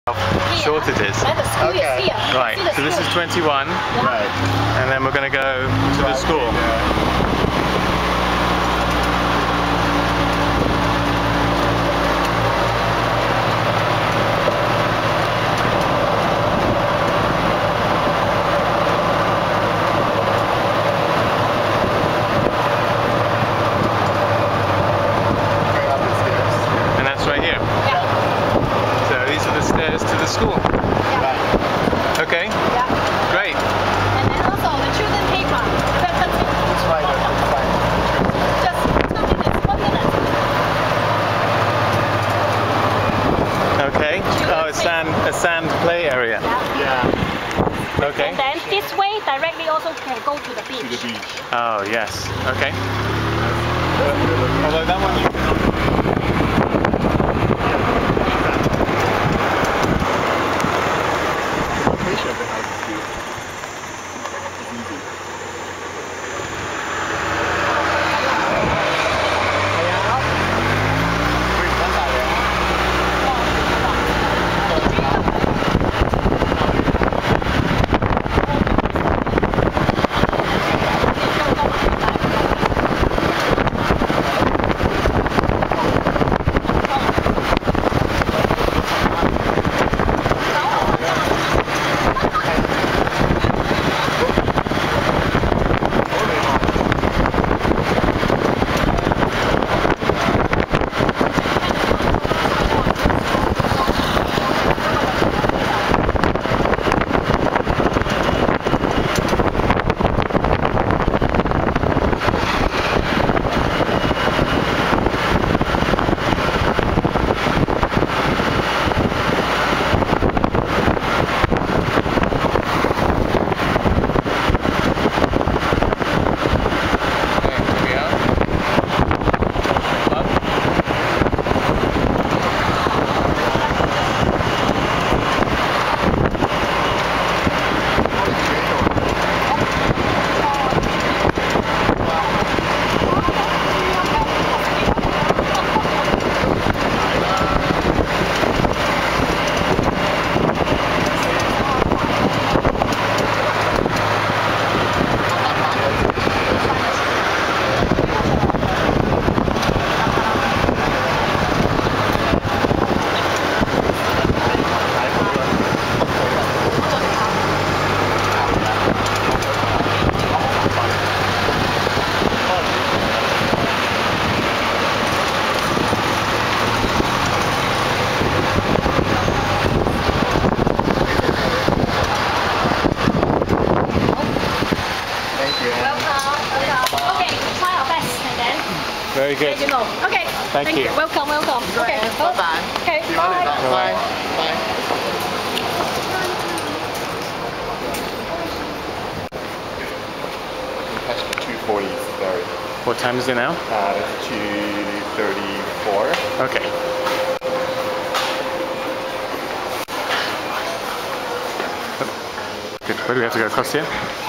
how short it is. Okay. Right, so this is 21. Right. And then we're going to go to the school. And that's right here. So these are the stairs to the school. Okay? Yeah. Great. And then also the children paper. It's fine. It's fine. Just 2 minutes, 1 minute. Okay. Oh, a sand play area. Yeah. Okay. And then this way directly also can go to the beach. To the beach. Oh, yes. Okay. Although that one you can... The location of the house is good. It's easy. Very good. You know. Okay. Thank you. Welcome. Okay. Bye-bye. Okay. Bye. Bye. Bye. Catch the 240 ferry. What time is it now? It's 2:34. Okay. Good. Where do we have to go? Across here?